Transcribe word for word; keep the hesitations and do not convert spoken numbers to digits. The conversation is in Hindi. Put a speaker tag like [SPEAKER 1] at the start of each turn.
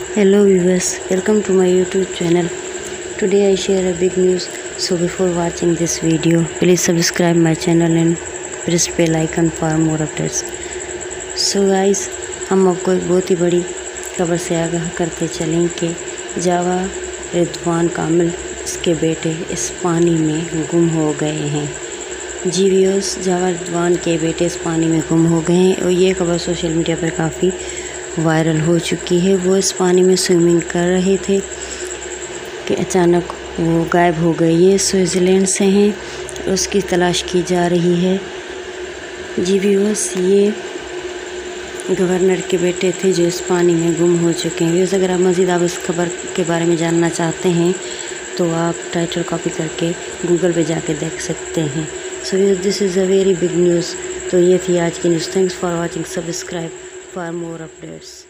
[SPEAKER 1] Hello viewers, welcome to my YouTube channel. Today I share a big news. So before watching this video, please subscribe my channel and press bell icon for more updates. So guys, हम आपको एक बहुत ही बड़ी खबर से आगाह करते चलें कि जावा रिजवान कामिल इसके बेटे इस पानी में गुम हो गए हैं। जी व्यूअर्स, जावा रिजवान के बेटे इस पानी में गुम हो गए हैं और ये खबर सोशल मीडिया पर काफ़ी वायरल हो चुकी है। वो इस पानी में स्विमिंग कर रहे थे कि अचानक वो गायब हो गए। ये स्विट्ज़रलैंड से हैं, उसकी तलाश की जा रही है। जी व्यूअर्स, ये गवर्नर के बेटे थे जो इस पानी में गुम हो चुके हैं। व्यूअर्स, अगर आप मज़ीद आप इस खबर के बारे में जानना चाहते हैं तो आप टाइटल कॉपी करके गूगल पे जाके देख सकते हैं। So viewers, this is a very big news. तो ये थी आज की news. Thanks for watching. Subscribe for more updates.